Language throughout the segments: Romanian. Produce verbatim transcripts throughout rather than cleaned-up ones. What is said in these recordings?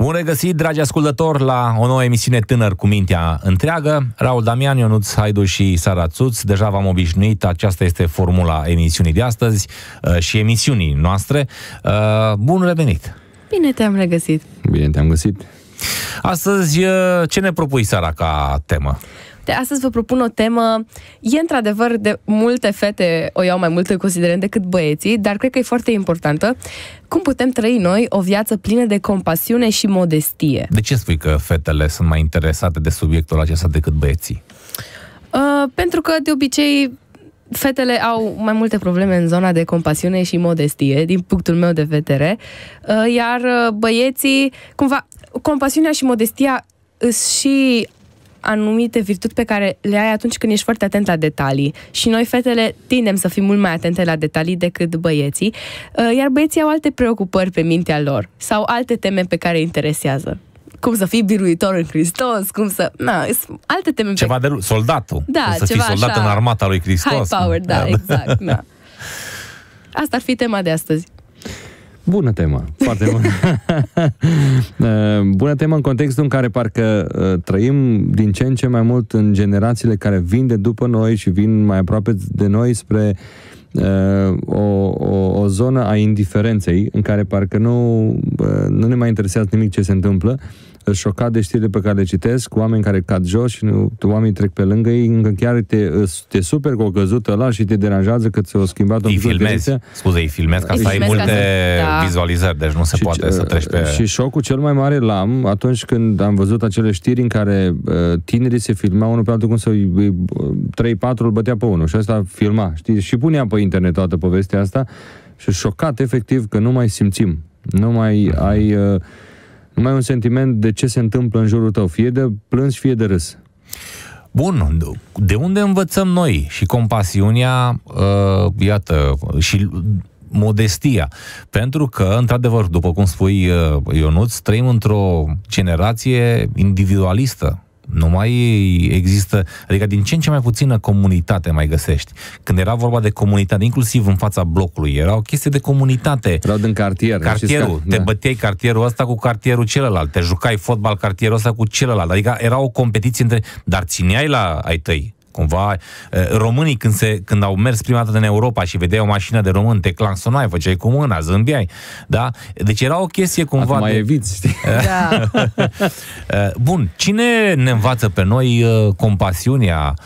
Bun regăsit, dragi ascultători, la o nouă emisiune Tânăr cu mintea întreagă. Raul Damian, Ionuț Haidu și Sara Țuț. Deja v-am obișnuit, aceasta este formula emisiunii de astăzi uh, și emisiunii noastre. Uh, bun revenit! Bine te-am regăsit! Bine te-am găsit! Astăzi, uh, ce ne propui, Sara, ca temă? De astăzi vă propun o temă, e într-adevăr de multe fete o iau mai mult în considerent decât băieții, dar cred că e foarte importantă. Cum putem trăi noi o viață plină de compasiune și modestie? De ce spui că fetele sunt mai interesate de subiectul acesta decât băieții? Uh, pentru că, de obicei, fetele au mai multe probleme în zona de compasiune și modestie, din punctul meu de vedere, uh, iar băieții, cumva, compasiunea și modestia îs și anumite virtuni pe care le ai atunci când ești foarte atent la detalii. Și noi, fetele, tindem să fim mult mai atente la detalii decât băieții, iar băieții au alte preocupări pe mintea lor sau alte teme pe care îi interesează. Cum să fii biruitor în Hristos, cum să... Na, alte teme Ceva pe... de soldatul. Da, cum să ceva fii soldat așa, în armata lui Hristos. High power, da, da, exact. Da. Asta ar fi tema de astăzi. Bună temă, foarte bună. Bună temă în contextul în care parcă uh, trăim din ce în ce mai mult în generațiile care vin de după noi și vin mai aproape de noi spre uh, o, o, o zonă a indiferenței în care parcă nu, uh, nu ne mai interesează nimic ce se întâmplă. Șocat de știrile pe care le citesc, oameni care cad jos și nu, oamenii trec pe lângă ei, încă chiar te, te super că o căzut ăla și te deranjează că ți-o schimbat. Îi filmezi, scuze, îi filmezi ca să ai multe da. vizualizări, deci nu se și, poate să treci pe... Și șocul cel mai mare l-am atunci când am văzut acele știri în care uh, tinerii se filmau unul pe altul, cum să trei patru îl bătea pe unul și ăsta filma, știi? Și punea pe internet toată povestea asta și șocat efectiv că nu mai simțim, nu mai uh-huh. ai... Uh, Nu mai ai un sentiment de ce se întâmplă în jurul tău, fie de plâns, fie de râs. Bun, de unde învățăm noi și compasiunea, uh, iată, și modestia? Pentru că, într-adevăr, după cum spui, uh, Ionuț, trăim într-o generație individualistă. Nu mai există, adică din ce în ce mai puțină comunitate mai găsești. Când era vorba de comunitate, inclusiv în fața blocului, era o chestie de comunitate. Erau din cartier. Cartierul, te da. băteai cartierul ăsta cu cartierul celălalt, te jucai fotbal cartierul ăsta cu celălalt, adică era o competiție între, dar țineai la ai tăi. Cumva, românii când, se, când au mers prima dată în Europa și vedeai o mașină de român, te claxonai, făceai cu mâna, zâmbiai, da? Deci era o chestie cumva... Acum mai de... eviți, știi? Da. Bun, cine ne învață pe noi compasiunea,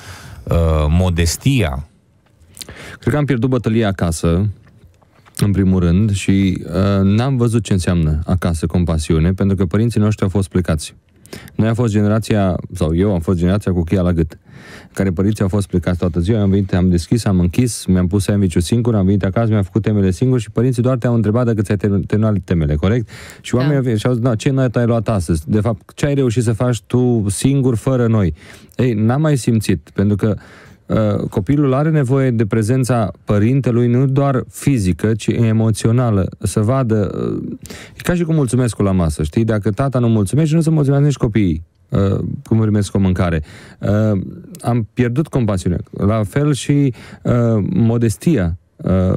modestia? Cred că am pierdut bătălia acasă, în primul rând, și uh, n-am văzut ce înseamnă acasă compasiune, pentru că părinții noștri au fost plecați. Noi am fost generația, sau eu am fost generația cu cheia la gât, în care părinții au fost plecați toată ziua, am venit, am deschis, am închis, mi-am pus sandwich-ul singur, am venit acasă, mi-am făcut temele singur și părinții doar te-au întrebat dacă ți-ai terminat temele, corect? Și oamenii da. și-au zis, da, ce noi ai luat astăzi? De fapt, ce ai reușit să faci tu singur, fără noi? Ei, n-am mai simțit, pentru că Uh, copilul are nevoie de prezența părintelui nu doar fizică, ci emoțională. Să vadă, uh, e ca și cum mulțumesc la masă, știi? Dacă tata nu mulțumește, nu se mulțumesc nici copiii uh, cum primesc o mâncare. Uh, am pierdut compasiunea. La fel și uh, modestia. Uh,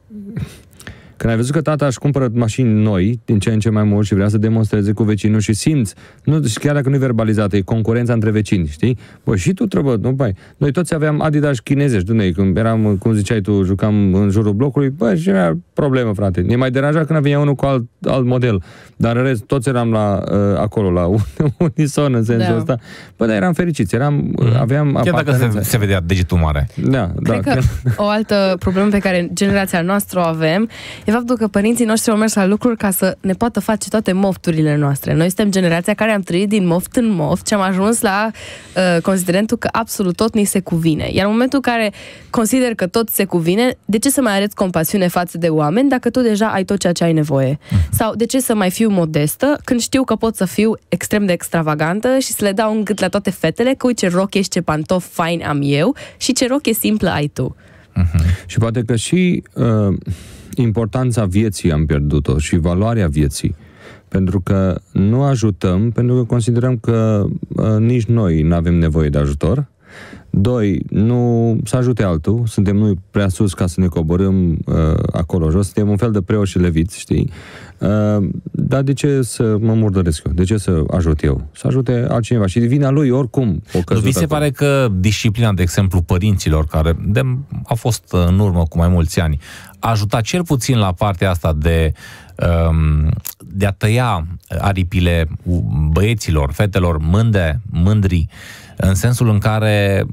Când ai văzut că tata își cumpără mașini noi, din ce în ce mai mult și vrea să demonstreze cu vecinul și simți, nu, și chiar dacă nu e verbalizată, e concurența între vecini, știi? Bă, și tu trebuie, nu, băi, noi toți aveam Adidas chinezești, du-ne, când eram, cum ziceai tu, jucam în jurul blocului, bă, și era problemă, frate. Ne mai deranja când venea unul cu alt, alt model, dar în rest, toți eram la, uh, acolo, la unison, în sensul da. ăsta. Bă, dar eram fericiți, eram, mm. aveam chiar dacă se, se vedea degetul mare. Da, Cred da. că o altă problemă pe care generația noastră o avem e faptul că părinții noștri au mers la lucruri ca să ne poată face toate mofturile noastre. Noi suntem generația care am trăit din moft în moft și am ajuns la uh, considerentul că absolut tot ni se cuvine. Iar în momentul în care consider că tot se cuvine, de ce să mai arăți compasiune față de oameni dacă tu deja ai tot ceea ce ai nevoie? Uh-huh. Sau de ce să mai fiu modestă când știu că pot să fiu extrem de extravagantă și să le dau în gât la toate fetele că uite ce rochie și ce pantofi fain am eu și ce rochie simplă ai tu. Uh-huh. Și poate că și uh, importanța vieții am pierdut-o și valoarea vieții. Pentru că nu ajutăm, pentru că considerăm că uh, nici noi nu avem nevoie de ajutor, Doi, nu să ajute altul, suntem noi prea sus ca să ne coborâm uh, acolo jos, suntem un fel de preoși și leviți, știi? Uh, dar de ce să mă murdăresc eu? De ce să ajut eu? Să ajute altcineva. Și vina lui oricum o căzut. Nu vi se acolo. pare că disciplina, de exemplu, părinților, care de, a fost în urmă cu mai mulți ani, a ajutat cel puțin la partea asta de, um, de a tăia aripile băieților, fetelor mânde, mândri, în sensul în care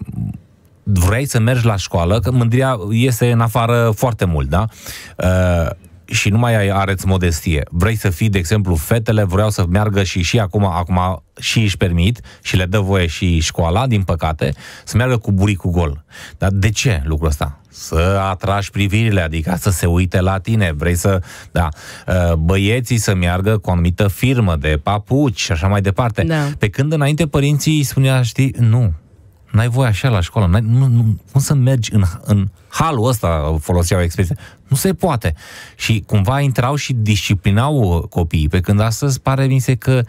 vrei să mergi la școală, că mândria iese în afară foarte mult, da? Uh, și nu mai arăți modestie. Vrei să fii, de exemplu, fetele vreau să meargă și și acum, acum și își permit și le dă voie și școala, din păcate, să meargă cu buricul gol. Dar de ce lucrul ăsta? Să atragi privirile, adică să se uite la tine. Vrei să, da, băieții să meargă cu o anumită firmă de papuci și așa mai departe. Da. Pe când înainte părinții îi spunea, știi, nu, n-ai voie așa la școală, n-ai, nu, nu, cum să mergi în, în halul ăsta, foloseau expresia, nu se poate. Și cumva intrau și disciplinau copiii, pe când astăzi pare mi se că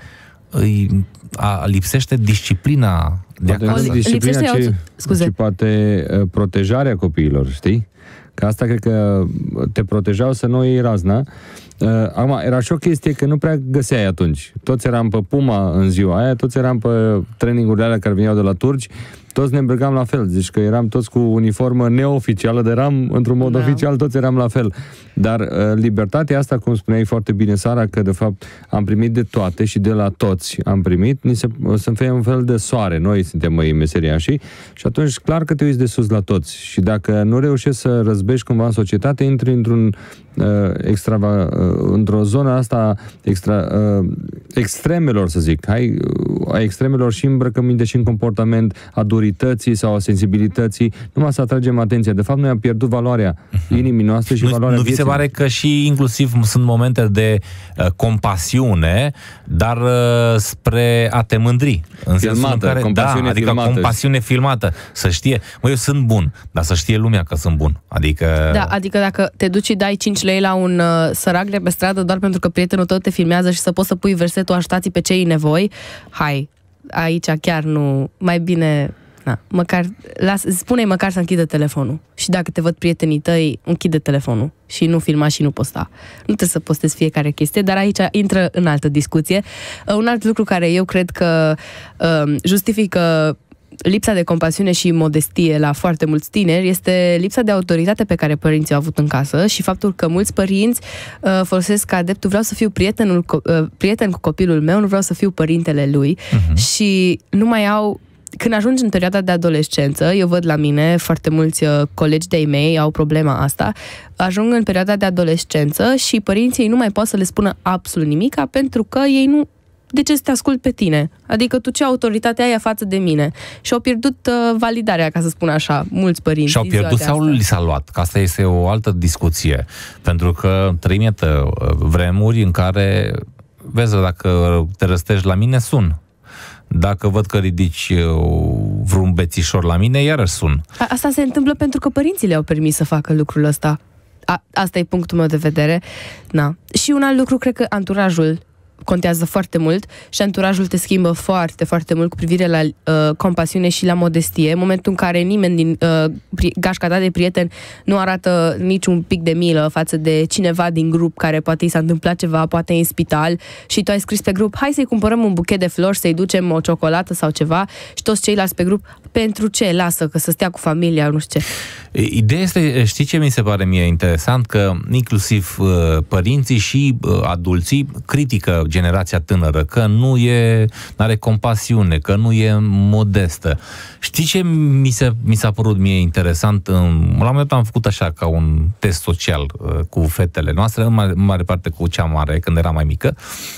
îi, a, lipsește disciplina de poate acasă. Disciplina, Lipsește, ci, scuze. ci poate uh, protejarea copiilor, știi? Că asta cred că te protejau să nu iei razna. Uh, acum, era și o chestie că nu prea găseai atunci. Toți eram pe Puma în ziua aia, toți eram pe trainingurile alea care veneau de la turci, toți ne îmbrăcam la fel. Deci că eram toți cu uniformă neoficială, dar eram într-un mod Da. oficial, toți eram la fel. Dar uh, libertatea asta, cum spuneai foarte bine, Sara, că de fapt am primit de toate și de la toți am primit, ni se, suntem un fel de soare, noi suntem măi meseriașii, și atunci clar că te uiți de sus la toți. Și dacă nu reușești să răzbești cumva în societate, intri într-un uh, extrava, uh, într-o zonă asta extra, uh, extremelor, să zic. Hai, uh, a extremelor și îmbrăcăminte și în comportament, a durității sau a sensibilității, numai să atragem atenția. De fapt, noi am pierdut valoarea inimii noastre și Nu, valoarea nu vi se vieții. pare că și inclusiv sunt momente de uh, compasiune, dar uh, spre a te mândri. În sensul Filmată, în care, compasiune da, adică filmată. compasiune filmată. Să știe, mă, eu sunt bun, dar să știe lumea că sunt bun. Adică... Da, adică dacă te duci și dai cinci lei la un uh, sărac de pe stradă doar pentru că prietenul tău te filmează și să poți să pui versetul ajutați pe cei în nevoi, hai, aici chiar nu, mai bine, na, măcar, las, spune-i măcar să închidă telefonul. Și dacă te văd prietenii tăi, închide telefonul și nu filma și nu posta. Nu trebuie să postezi fiecare chestie, dar aici intră în altă discuție. Uh, un alt lucru care eu cred că uh, justifică lipsa de compasiune și modestie la foarte mulți tineri este lipsa de autoritate pe care părinții au avut în casă și faptul că mulți părinți uh, folosesc ca adeptul, vreau să fiu prietenul, uh, prieten cu copilul meu, nu vreau să fiu părintele lui, uh-huh. și nu mai au. Când ajungi în perioada de adolescență, eu văd la mine foarte mulți uh, colegi de-ai mei au problema asta, ajung în perioada de adolescență și părinții nu mai pot să le spună absolut nimica pentru că ei nu. De ce să te ascult pe tine? Adică tu ce autoritate ai față de mine? Și au pierdut uh, validarea, ca să spun așa, mulți părinți. Și au pierdut sau li s-a luat? Că asta este o altă discuție. Pentru că trăim, iată, vremuri în care, vezi, dacă te răstești la mine, sun. Dacă văd că ridici vreun bețișor la mine, iarăși sun. A, asta se întâmplă pentru că părinții le-au permis să facă lucrul ăsta. A, asta e punctul meu de vedere. Na. Și un alt lucru, cred că anturajul contează foarte mult și anturajul te schimbă foarte, foarte mult cu privire la uh, compasiune și la modestie. În momentul în care nimeni din uh, gașca ta de prieten nu arată niciun pic de milă față de cineva din grup care poate i s-a întâmplat ceva, poate în spital, și tu ai scris pe grup, hai să-i cumpărăm un buchet de flori, să-i ducem o ciocolată sau ceva, și toți ceilalți pe grup, pentru ce? Lasă, că să stea cu familia, nu știu ce. Ideea este, știi ce mi se pare mie interesant? Că inclusiv uh, părinții și uh, adulții critică generația tânără, că nu e, n-are compasiune, că nu e modestă. Știi ce mi, se, mi s-a părut mie interesant? La un moment dat am făcut așa ca un test social uh, cu fetele noastre, în mare, în mare parte cu cea mare, când era mai mică,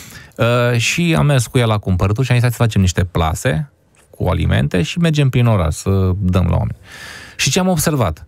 uh, și am mers cu ea la cumpărături și am zis să facem niște plase cu alimente și mergem prin oraș să dăm la oameni. Și ce am observat?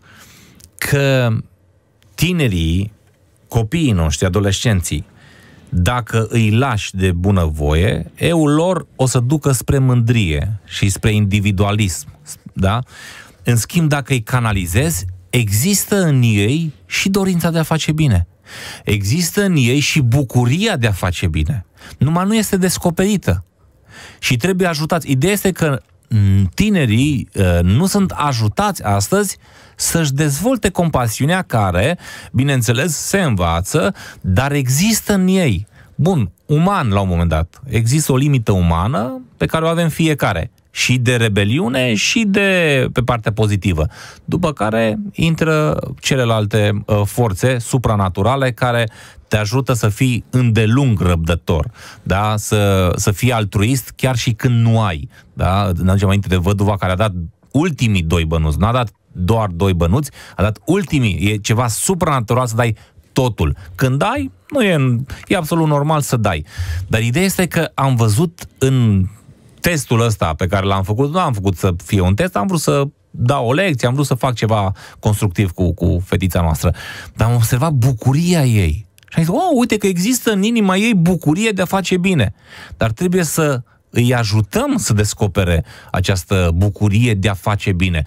Că tinerii, copiii noștri, adolescenții, dacă îi lași de bunăvoie, eul lor o să ducă spre mândrie și spre individualism. Da? În schimb, dacă îi canalizezi, există în ei și dorința de a face bine. Există în ei și bucuria de a face bine. Numai nu este descoperită. Și trebuie ajutați. Ideea este că tinerii nu sunt ajutați astăzi să-și dezvolte compasiunea care, bineînțeles, se învață, dar există în ei. Bun, uman la un moment dat. Există o limită umană pe care o avem fiecare. Și de rebeliune și de pe partea pozitivă. După care intră celelalte uh, forțe supranaturale care te ajută să fii îndelung răbdător, da? Să, să fii altruist chiar și când nu ai. Da? Ne aducem aminte de văduva care a dat ultimii doi bănuți, n-a dat doar doi bănuți, a dat ultimii, e ceva supranatural să dai totul. Când dai, nu e, e absolut normal să dai. Dar ideea este că am văzut în testul ăsta pe care l-am făcut, nu am făcut să fie un test, am vrut să dau o lecție, am vrut să fac ceva constructiv cu, cu fetița noastră. Dar am observat bucuria ei. Și am zis, oh, uite că există în inima ei bucurie de a face bine. Dar trebuie să îi ajutăm să descopere această bucurie de a face bine.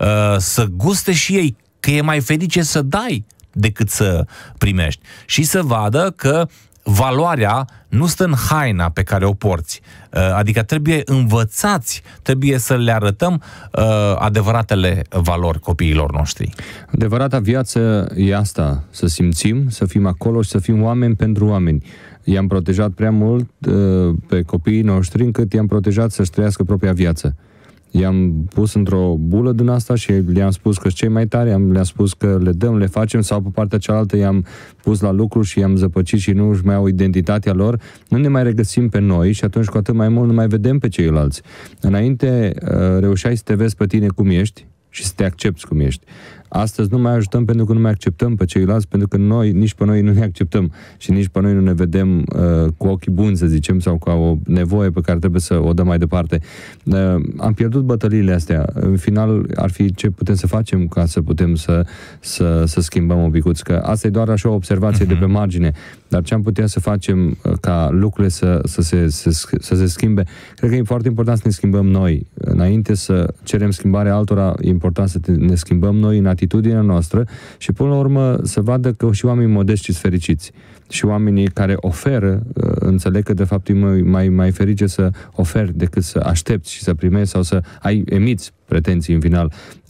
Să guste și ei că e mai ferice să dai decât să primești. Și să vadă că valoarea nu stă în haina pe care o porți. Adică trebuie învățați, trebuie să le arătăm uh, adevăratele valori copiilor noștri. Adevărata viață e asta, să simțim, să fim acolo și să fim oameni pentru oameni. I-am protejat prea mult uh, pe copiii noștri încât i-am protejat să-și trăiască propria viață. I-am pus într-o bulă din asta și le-am spus că cei mai tari, le-am spus că le dăm, le facem, sau pe partea cealaltă i-am pus la lucru și i-am zăpăcit și nu își mai au identitatea lor, nu ne mai regăsim pe noi și atunci cu atât mai mult nu mai vedem pe ceilalți. Înainte reușeai să te vezi pe tine cum ești și să te accepti cum ești. Astăzi nu mai ajutăm pentru că nu mai acceptăm pe ceilalți, pentru că noi, nici pe noi nu ne acceptăm și nici pe noi nu ne vedem uh, cu ochii buni, să zicem, sau cu o nevoie pe care trebuie să o dăm mai departe. Uh, am pierdut bătăliile astea. În final, ar fi ce putem să facem ca să putem să, să, să schimbăm un picuț, că asta e doar așa o observație uh-huh. de pe margine, dar ce am putea să facem ca lucrurile să, să, se, să, să se schimbe? Cred că e foarte important să ne schimbăm noi. Înainte să cerem schimbarea altora, e important să ne schimbăm noi în atitudinea noastră și până la urmă să vadă că și oamenii modești și fericiți și oamenii care oferă înțeleg că de fapt e mai, mai, mai ferice să oferi decât să aștepți și să primești sau să ai emiți pretenții în final.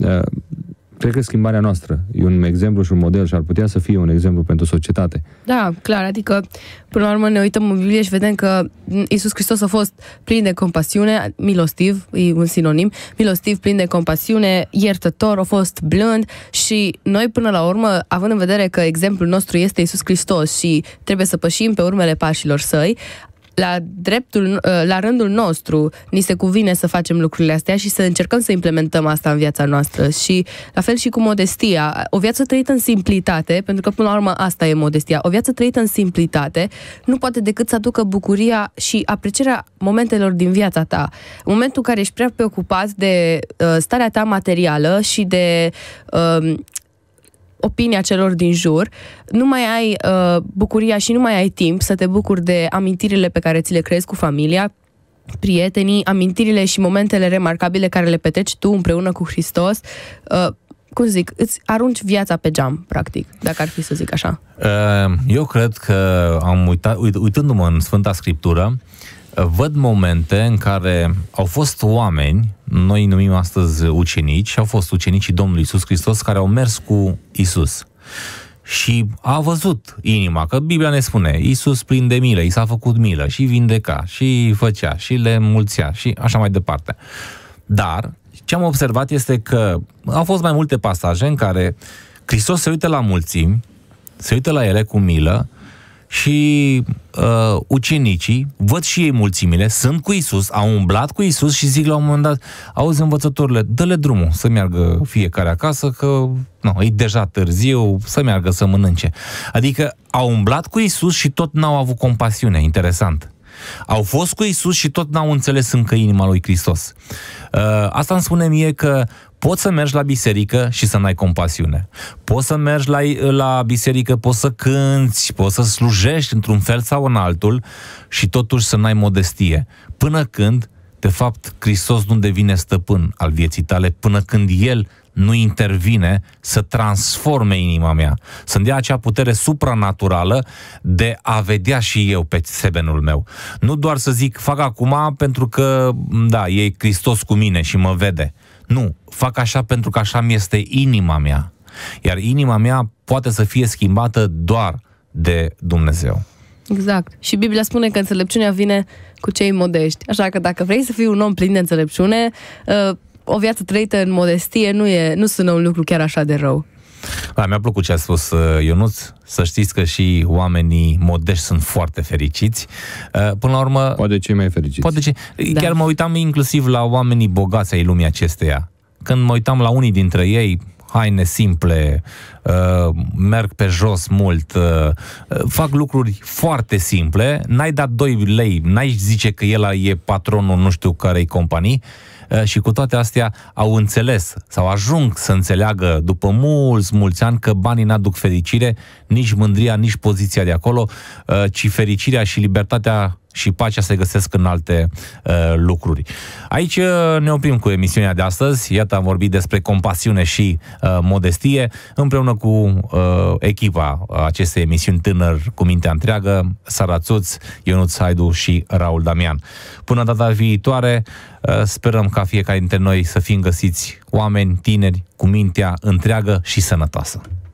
Cred că schimbarea noastră e un exemplu și un model și ar putea să fie un exemplu pentru societate. Da, clar, adică până la urmă ne uităm în Biblie și vedem că Iisus Hristos a fost plin de compasiune, milostiv, e un sinonim, milostiv, plin de compasiune, iertător, a fost blând și noi până la urmă, având în vedere că exemplul nostru este Iisus Hristos și trebuie să pășim pe urmele pașilor săi, la dreptul, la rândul nostru ni se cuvine să facem lucrurile astea și să încercăm să implementăm asta în viața noastră. Și la fel și cu modestia. O viață trăită în simplitate, pentru că până la urmă asta e modestia. O viață trăită în simplitate nu poate decât să aducă bucuria și aprecierea momentelor din viața ta. În momentul în care ești prea preocupat de uh, starea ta materială și de uh, opinia celor din jur, nu mai ai uh, bucuria și nu mai ai timp să te bucuri de amintirile pe care ți le creezi cu familia, prietenii, amintirile și momentele remarcabile care le petreci tu împreună cu Hristos. Uh, cum zic, îți arunci viața pe geam, practic, dacă ar fi să zic așa. Eu cred că am uitat, uit, uitându-mă în Sfânta Scriptură, văd momente în care au fost oameni, noi îi numim astăzi ucenici, au fost ucenicii Domnului Iisus Hristos care au mers cu Iisus. Și a văzut inima, că Biblia ne spune, Iisus plin de milă, i s-a făcut milă și vindeca, și făcea, și le mulțea, și așa mai departe. Dar ce am observat este că au fost mai multe pasaje în care Hristos se uită la mulțimi, se uită la ele cu milă și uh, ucenicii văd și ei mulțimile, sunt cu Iisus, au umblat cu Iisus și zic la un moment dat, auzi învățătorile, dă-le drumul să meargă fiecare acasă, că nu, e deja târziu, să meargă să mănânce. Adică au umblat cu Iisus și tot n-au avut compasiune, interesant. Au fost cu Iisus și tot n-au înțeles încă inima lui Hristos. Uh, asta îmi spune mie că poți să mergi la biserică și să n-ai compasiune. Poți să mergi la, la biserică, poți să cânți, poți să slujești într-un fel sau în altul și totuși să n-ai modestie. Până când, de fapt, Hristos nu devine stăpân al vieții tale, până când El nu intervine să transforme inima mea, să-mi dea acea putere supranaturală de a vedea și eu pe semenul meu. Nu doar să zic, fac acum pentru că, da, e Hristos cu mine și mă vede. Nu, fac așa pentru că așa mi este inima mea. Iar inima mea poate să fie schimbată doar de Dumnezeu. Exact. Și Biblia spune că înțelepciunea vine cu cei modești. Așa că dacă vrei să fii un om plin de înțelepciune, o viață trăită în modestie nu, e, nu sună un lucru chiar așa de rău. Da, mi-a plăcut ce a spus Ionuț. Să știți că și oamenii modești sunt foarte fericiți. Până la urmă... Poate cei mai fericiți. Poate ce... Da. Chiar mă uitam inclusiv la oamenii bogați ai lumii acesteia. Când mă uitam la unii dintre ei, haine simple, uh, merg pe jos mult, uh, fac lucruri foarte simple, n-ai dat doi lei, n-ai zice că el e patronul nu știu cărei companii, uh, și cu toate astea au înțeles sau ajung să înțeleagă după mulți, mulți ani că banii n-aduc fericire, nici mândria, nici poziția de acolo, uh, ci fericirea și libertatea și pacea se găsesc în alte uh, lucruri. Aici uh, ne oprim cu emisiunea de astăzi. Iată, am vorbit despre compasiune și uh, modestie, împreună cu uh, echipa acestei emisiuni Tânăr cu mintea întreagă, Sara Țuț, Ionuț Haidu și Raul Damian. Până data viitoare, uh, sperăm ca fiecare dintre noi să fim găsiți oameni tineri cu mintea întreagă și sănătoasă.